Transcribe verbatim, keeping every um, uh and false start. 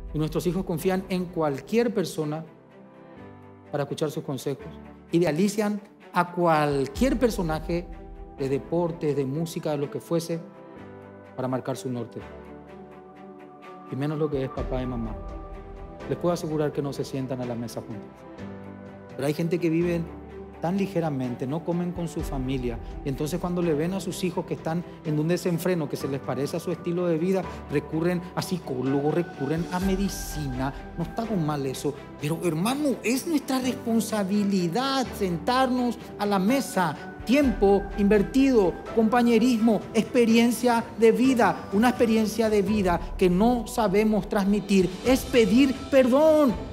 Y nuestros hijos confían en cualquier persona para escuchar sus consejos. Idealizan a cualquier personaje de deportes, de música, de lo que fuese, para marcar su norte. Y menos lo que es papá y mamá. Les puedo asegurar que no se sientan a la mesa juntos. Pero hay gente que vive tan ligeramente, no comen con su familia. Y entonces cuando le ven a sus hijos que están en un desenfreno que se les parece a su estilo de vida, recurren a psicólogos, recurren a medicina. No está con mal eso. Pero hermano, es nuestra responsabilidad sentarnos a la mesa. Tiempo invertido, compañerismo, experiencia de vida. Una experiencia de vida que no sabemos transmitir es pedir perdón.